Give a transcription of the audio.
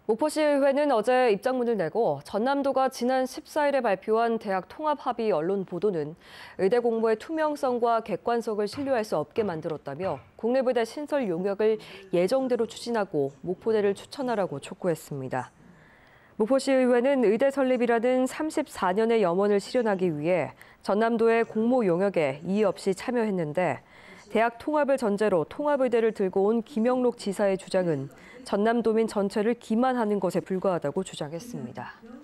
목포시의회는 어제 입장문을 내고 전남도가 지난 14일에 발표한 대학 통합 합의 언론 보도는 의대 공모의 투명성과 객관성을 신뢰할 수 없게 만들었다며 국내부대 신설 용역을 예정대로 추진하고 목포대를 추천하라고 촉구했습니다. 목포시의회는 의대 설립이라는 34년의 염원을 실현하기 위해 전남도의 공모 용역에 이의 없이 참여했는데 대학 통합을 전제로 통합의대를 들고 온 김영록 지사의 주장은 전남도민 전체를 기만하는 것에 불과하다고 주장했습니다.